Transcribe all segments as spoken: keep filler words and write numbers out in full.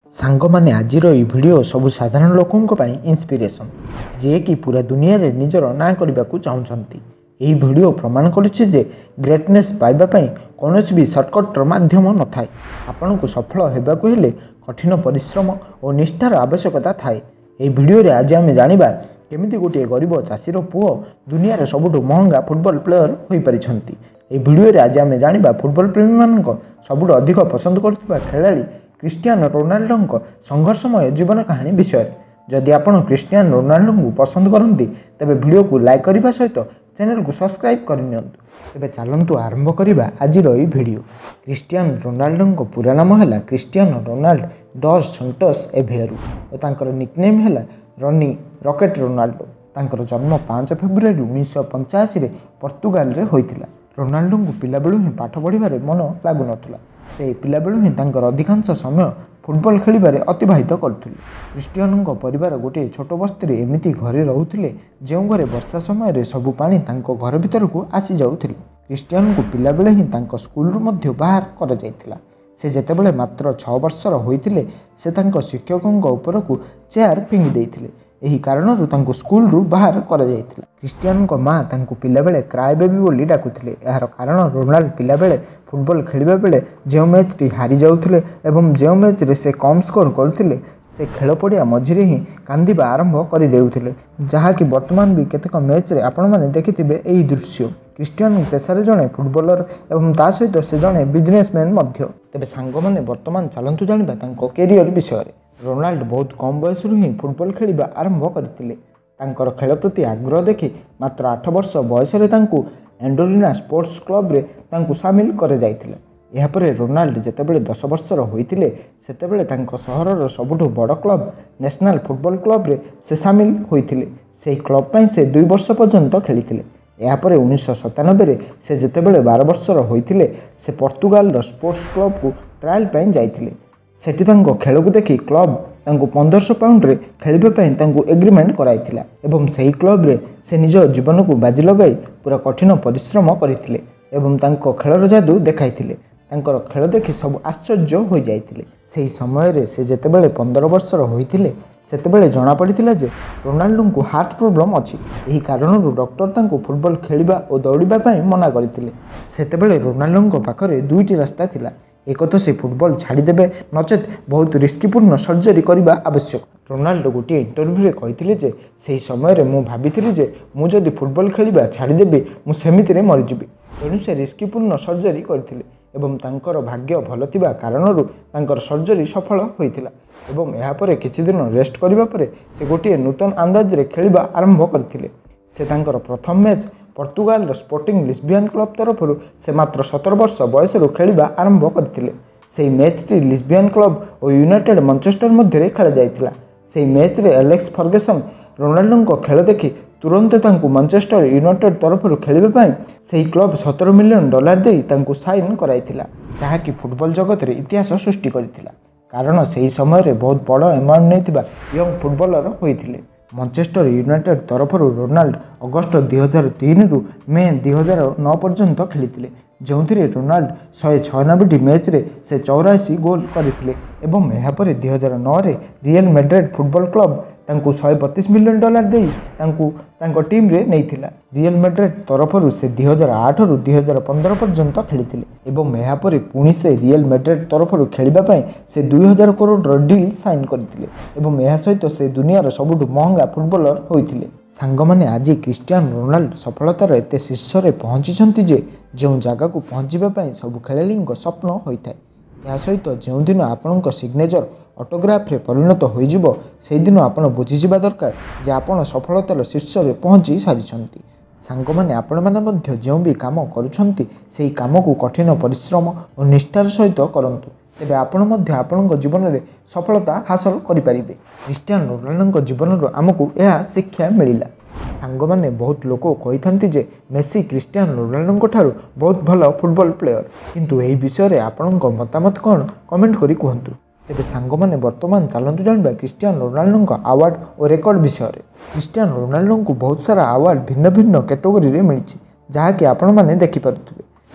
सांग माने आजिर यह वीडियो सबु साधारण लोकों इंस्पिरेशन जे कि पूरा दुनिया रे निजर ना करने को चाहते। यह वीडियो प्रमाण करुच्छे जे ग्रेटनेस पाइबापी कौन भी सर्टकटर माध्यम न थाए। आपण को सफल होगाकू हेले कठिन परिश्रम और निष्ठार आवश्यकता थाए। यह वीडियो रे आज आम जानिबा केमिति गोटे गरीब चाषीर पुओ दुनिया रे सबुठु महंगा फुटबॉल प्लेयर हो पारिछंती। यह वीडियो रे आज आम जानिबा फुटबॉल प्रेमी मानक सबुठु अधिक पसंद करथिबा खेलाड़ी क्रिस्टियानो रोनाल्डो संघर्षमय जीवन कहानी विषय। जदि आपण क्रिस्टियानो रोनाल्डो को पसंद करती तेबे वीडियो को लाइक करने सहित चैनल को सब्सक्राइब करनी। तेबे चलंतु आरंभ करिबा आजिर यह वीडियो। क्रिस्टियानो रोनाल्डो को पूरा नाम है Cristiano Ronaldo dos Santos Aveiro और तांकर निकनेम है रनी रॉकेट रोनाल्डो। तांकर जन्म पाँच फेब्रुआरी उन्नीस पंचाशी रे पोर्तुगाल रे होइतिला। रोनाल्डो को पिला बेलू ही पाठ पढ़िबारे मन लागु नथुला। से पिला बेलू ही तांकर अधिकांश समय फुटबॉल खेलिबारे अतिबाहित करथुले। क्रिस्टियानो परिवार गोटे छोट बस्ती रे एमिति घरे रहउथिले जो घरे वर्षा समय रे सबु पानी तांको घर भीतर को आसी जाउथिले। क्रिस्टियानो को पिला बेले ही तांको स्कूल रु मध्य बाहर करा जायतिला। से जेतेबेले मात्र छह वर्षर होइतिले से तांको शिक्षकଙ୍କ ऊपर को चेयर फिंगी देइथिले। एही कारणरु तांको स्कूल रु बाहर करा जायतिला। क्रिस्टियानो माँ तांको पिला बेले क्राय बेबी बोली डाकुथिले। एहार कारण रोनाल्डो पिला बेले फुटबॉल खेलिबा बेले जो मैच टी हारी जाउथिले एवं जो मैच रे से कम स्कोर करथिले से खेल पड़िया मझिरे ही कांदिबा आरंभ कर देउथिले। जहा कि वर्तमान भी केतेक मैच रे आपण माने देखिथिबे एही दृश्य। क्रिस्टियानो पेशारे जणे फुटबॉलर एवं ता सहित से जणे बिजनेसमैन मध्य। तेबे सांग माने वर्तमान चलंतु जानिबा तांको कैरियर विषय रे। रोनाल्डो बहुत कम बयस रु ही फुटबॉल खेलिबा आरंभ करथिले। तांकर खेल प्रति आग्रह देखि मात्र आठ वर्ष बयस रे तांको एंडोलिना स्पोर्ट्स क्लब रे तांको शामिल करे जायतिले। यहाँ पर रोनाल्डो जेतेबेले दस वर्षर होइतिले सेतेबेले तांको सहरर सबुठु बड़ क्लब नेशनल फुटबॉल क्लब रे से शामिल होइतिले। सेही क्लब पई से दुई वर्ष पर्यंत खेलितिले। यहाँ पर उन्नीस सतानबे रे से जेतेबेले बारह वर्षर होइतिले से पोर्तुगाल रो स्पोर्ट्स क्लब को ट्रायल पई जाइतिले। सेठी तांको खेल को देखि क्लब तांको पंद्रह सौ पाउंड रे खेलिबा पई तांको एग्रीमेंट कराइतिला एवं सेही क्लब रे से निज जीवन को बाजी लगाई पूरा कठिन परिश्रम करथिले एवं तांको खेलर जादू देखाइथिले। तांकर खेल देखि सब आश्चर्य हो जाइतिले। सेही समय रे से जेतेबेले पंद्रह वर्षर होइतिले सेतेबेले जणा पड़िथिला जे रोनाल्डो को हार्ट प्रॉब्लम अछि। एही कारणरु डॉक्टर तांको फुटबॉल खेलिबा और दौड़िबा पई मना करथिले। सेतेबेले रोनाल्डो पाखरे दुईटी रास्ता थिला। एक तो से फुटबॉल छाड़ीदेवे नचेत बहुत रिस्कीपूर्ण सर्जरी करने आवश्यक। रोनाल्डो गोटे इंटरव्यू रे कहिथिले जे सेही समय रे मु भाबिथिली जे मु जदि फुटबॉल खेलिबा छाड़ीदेबी मु सेमिति रे मरिजिबी। तेणु से रिस्कीपूर्ण सर्जरी करथिले एवं तांकर भाग्य भल थिबा कारणरु तांकर सर्जरी सफल होइथिला एवं एहा परे किछि दिन रेस्ट करिबा परे से गोटे नूतन अंदाज रे खेलिबा आरंभ करथिले। से तांकर प्रथम match Portugal sporting Lisbon club तरफ से मात्र सतर वर्ष बयस खेलिबा आरंभ करथिले। सेही मैच टी लिस्बियन क्लब और यूनाइटेड मैनचेस्टर मध्य खेला जाइतिला। सेही मैच रे एलेक्स फर्गुसन रोनाल्डो को खेल देखि तुरंत तांको मैनचेस्टर यूनाइटेड तरफ खेलिबा पई सेही क्लब सतर मिलियन डॉलर देई तांको साइन कराइतिला जहा कि फुटबॉल जगत रे इतिहास सृष्टि करथिला। कारण सेही समय रे बहुत बड़ अमाउंट नैतिबा यंग फुटबॉलर होइतिले। मैनचेस्टर यूनाइटेड तरफ रोनाल्डो अगस्ट दुई हजार तीन रु मे दुई हजार नौ पर्यंत खेली जो रोनाल्डो शहे छयानबे मैच रे से चौराशी गोल करथिले एवं एहा परे दुई हजार नौ रे रियल मैड्रिड फुटबॉल क्लब तांको शहे बतीस मिलियन डॉलर देई तांको तांको टीम रे नैथिला। रियल मैड्रिड तरफरु से दुई हजार आठ रु दुई हजार पंद्रह पर्यंत खेलिथिले एवं एहा परे पुणी से रियल मैड्रिड तरफरु खेलिबा पई से दुई हजार करोड़ डील साइन करथिले एवं एहा सहित से दुनियार सबुठु महंगा फुटबॉलर होइथिले। सांग माने आज क्रिस्टियानो रोनाल्डो सफलतार एते शीर्ष रे पहुंची जे जो जगह को पहुंचीबा पई सब खेलाड़ी स्वप्न होइथाय। या सहित जो दिन आपणक सिग्नेचर ऑटोग्राफ रे परिणत होइजिबो से दिन आपण बुझीजिबा दरकार जे आपण सफलतार शीर्ष रे पहुंची सारिछंती। सांग माने आपण माने मध्य जो भी काम करूछंती सेही काम को कठिन परिश्रम और निष्ठार सहित करंतु तेबे आपण मध्य आपणक जीवन में सफलता हासिल करि परिबे। क्रिस्टियानो रोनाल्डो जीवन रो आमको यह शिक्षा मिलिला। सांग माने बहुत लोक कहिथांती जे मेसी क्रिस्टियानो रोनाल्डो ठारू बहुत भल फुटबॉल प्लेयर किंतु एही विषय रे आपणक मतामत कोन कमेंट करी कहंतु। तेबे सांग माने वर्तमान चलंतु जानबा क्रिस्टियानो रोनाल्डो अवार्ड और रेकर्ड विषय रे। क्रिस्टियानो रोनाल्डो को बहुत सारा अवार्ड भिन्न भिन्न कैटेगरी रे मिलिछि जहा कि आपण माने देखि पारुथिबे।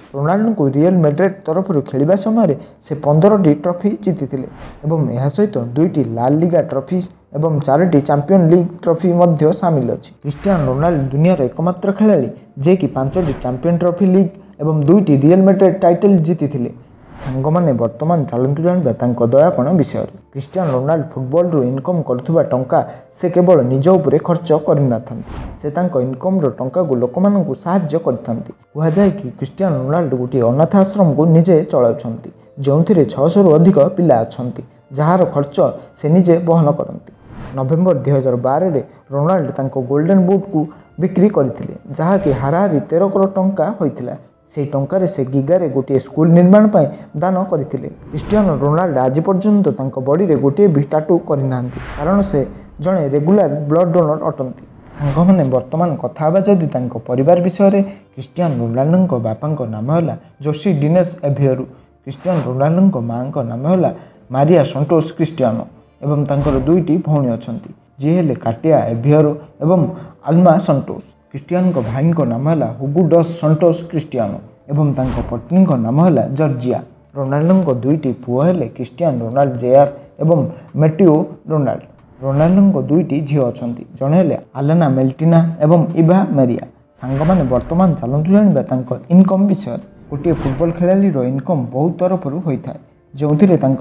रोनाल्डो रियल मैड्रिड तरफ खेलिबा समय से पंद्रह ट्रॉफी जीति एवं यह सहित दुईटी लाल लिगा ट्रॉफी एवं चारोटी चैंपियन लीग ट्रॉफी मध्य शामिल अछि। क्रिस्टियानो रोनाल्डो दुनियार एकमात्र खेलाड़ी जे कि पांचटी चैंपियन ट्रॉफी लीग एवं दुईटी रियल मैड्रिड टाइटल जीति सांगमाने वर्तमान चलतु जानबा तांको दयापण विषय। क्रिस्टियानो रोनाल्डो फुटबॉल रु इनकम करुवा टंका से केवल निज उपरे खर्च करनाथांती से तांको इनकम रो टंका को लोकमानंकु सहाय्य करथांती। कुहा जाय कि क्रिस्टियानो रोनाल्डो गोटे अनाथ आश्रम को निजे चलाउछंती जोंथिरे छह सौ रु अधिक पिला अछंती जहार खर्च से निजे बहन करंती। नवेम्बर दुई हजार बारह रे रोनाल्डो तांको गोल्डन बूट को बिक्री करथिले जहा कि हाराहारी तेरह करोड़ टंका होइथिला। से टंकार से गिगारे गोटे स्कूल निर्माण पर दान करते। क्रिस्टियानो रोनाल्डो आज पर्यंत तांको बॉडी रे गोटे भी टाटू करना कारण से जड़े रेगुलर ब्लड डोनर अटंती। सांग मैंने वर्तमान कथा हेबा जदि तांको परिवार विषय रे क्रिस्टियानो रोनाल्डो बापा नाम है José Dinis Aveiro. Cristiano Ronaldo माँ नाम है मारिया संटोस क्रिस्टियानो एवं तांकर दुईटी भौणी अछंती जी हेले काटिया एभियरो एवं आल्मा संटोस। क्रिस्टियानो भाई नाम है हुगो डस संटोस क्रिस्टियानो एवं तांको पत्नी नाम है जॉर्जिया। रोनाल्डो दुईटी पुओ हेले क्रिस्टियानो रोनाल्डो जेआर एवं मैटियो रोनाल्डो। रोनाल्डो दुईटी झील अछंती जणे हेले आलेना मेल्टिना एवं इभा मेरिया। सांग माने वर्तमान चलतु जानबा तांको इनकम विषय। गोटे फुटबॉल खेलाड़ी रो इनकम बहुत तरफ होता है जो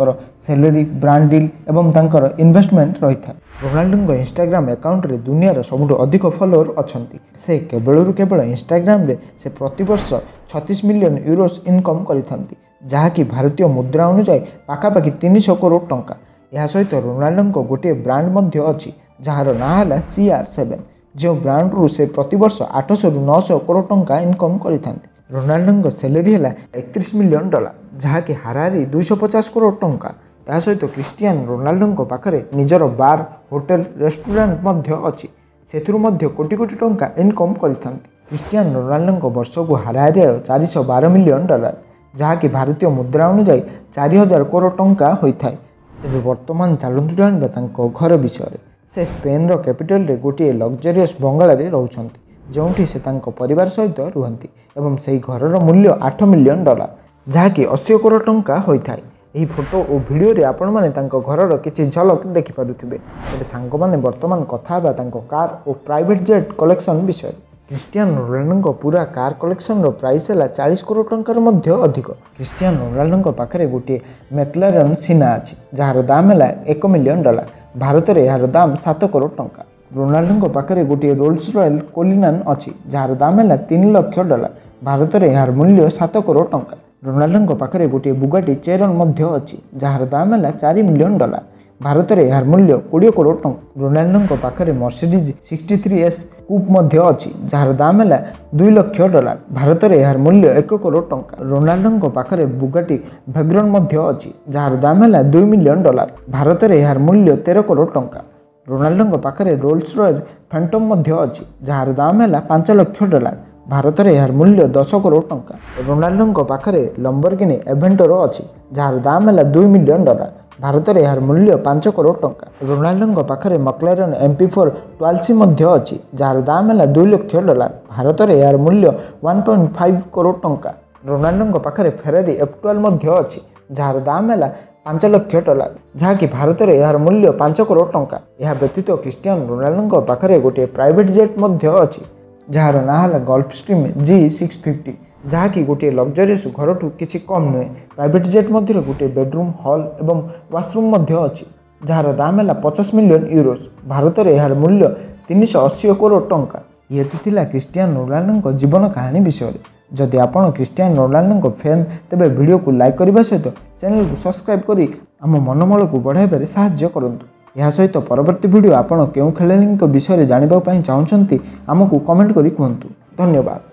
सैलरी ब्रांड डील एवं तांकर इन्वेस्टमेंट रही है। रोनाल्डो इंस्टाग्राम अकाउंट रे दुनियार सबुठ अधिक फॉलोअर अछंती। से केवल केवल इंस्टाग्राम रे से प्रतिवर्ष छत्तीस मिलियन यूरोस इनकम करिथंती जहाँकि भारतीय मुद्रा अनुसार पाखापाखि तीन सौ करोड़ टंका। यह सहित रोनाल्डो गोटे ब्रांड मध्य अच्छी जार ना है सी आर सेवेन जो ब्रांड रु से प्रतिवर्ष आठ सौ रु नौ सौ करोड़ टंका इनकम करिथंती। रोनाल्डो सैलरी है एकतीस मिलियन डॉलर जहाँकि हाराहारी दुईश पचास करोड़ टंका। यह सहित क्रिस्टियानो रोनाल्डो पाखरे निजर बार होटेल रेस्टोरेंट मध्य अच्छी से कोटी कोटी टंका इनकम करिथंती। क्रिस्टियानो रोनाल्डो वर्ष को हाराहारी चार सौ बार मिलियन डॉलर जहाँकि भारतीय मुद्रा अनुसार चार हजार करोड़ टंका होता है। तेज वर्तमान चलतु जानबा तांको घर विषय। से स्पेन रो कैपिटल रे गोटे लग्जरियस बंगला रे रहउछंती जोंठी से तांको परिवार सहित रुहंती एवं से घर मूल्य आठ मिलियन डॉलर जहाँकि अस्सी करोड़ टंका होता है। यही फोटो और वीडियो रे आपण माने तांको घरर किछि झलक देखि पारुथिबे। तेबे सांग माने वर्तमान कथा हेबा तांको कार और प्राइवेट जेट कलेक्शन विषय। क्रिस्टियानो रोनाल्डो पूरा कार कलेक्शन रो प्राइस है चालीस करोड़ टंकार मध्य अधिक। क्रिस्टियानो रोनाल्डो पाखरे गोटे मैक्लारेन सीना अछि जार दाम है एक मिलियन डॉलर भारत में यार दाम सात करोड़ टंका। रोनाल्डो पाखरे गोटे रोल्स रॉयल कोलिनान अच्छी जार दाम है तीन लाख डॉलर भारत में यार मूल्य सात करोड़ टंका। रोनाल्डो पाखरे गोटे बुगाटी चेरन मध्य अच्छी जार दाम है चार मिलियन डॉलर भारत में यार मूल्य बीस करोड़ टंका। रोनाल्डो पाखरे Mercedes sixty three S coupe मध्य अच्छी जार दाम है दुई लाख डॉलर भारत में यार मूल्य एक करोड़ टंका। रोनाल्डो पाखरे बुगाटी भैग्रन मध्य अच्छी जार दाम है दुई मिलियन डॉलर भारत में यार मूल्य तेरह करोड़ टंका। रोनाल्डो पाखरे रोल्स रॉयल फैंटम मध्य अच्छी जार दाम है पांच लाख डॉलर भारत में यार मूल्य दस करोड़ टंका। रोनाल्डो पाखरे लंबरगिनी एवेंटरो अच्छी जार दाम है दुई मिलियन डॉलर भारत में यार मूल्य पांच करोड़ टंका। रोनाल्डो पाखरे McLaren M P four twelve मध्य अच्छी जार दाम है दुई लाख डॉलर भारत में यार मूल्य वन पॉइंट फाइव करोड़ टंका। रोनाल्डो पाखरे फेरारी एफ ट्वेल्व मध्य अच्छी जार दाम है पांच लाख डॉलर जहाँकि भारत में यार मूल्य पांच करोड़ टंका। यह व्यतीत क्रिस्टियानो रोनाल्डो पाखरे गोटे प्राइवेट जेट मध्य अच्छी जार ना है Gulf stream G six fifty जहाँकि गोटे लग्जरियस घर ठू किसी कम नुहे। प्राइवेट जेट मध्य गोटे बेडरूम हॉल एवं वाशरूम मध्य अच्छी जार दाम है पचास मिलियन यूरोस भारत में यार मूल्य तीन सौ अस्सी करोड़ टंका। ये तो थिला क्रिस्टियानो रोनाल्डो जीवन कहानी विषय। जदि आपण क्रिस्टियानो रोनाल्डो फैन तेबे वीडियो को लाइक करने सहित चैनल को सब्सक्राइब करी आम मनोबल को बढ़ाइबारे साहाय्य करंतु। यह सहित परवर्ती वीडियो आपण केउ खेलाड़ी विषय जानवाक चाहते आमको कमेंट करी कहतु। धन्यवाद।